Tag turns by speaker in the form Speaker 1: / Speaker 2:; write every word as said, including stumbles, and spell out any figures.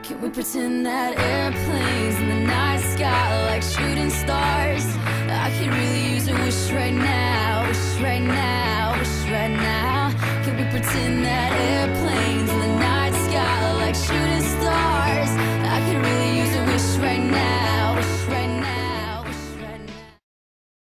Speaker 1: Can we pretend that airplanes in the night sky like shooting stars? I could really use a wish right now, wish right now, wish right now. Can we pretend that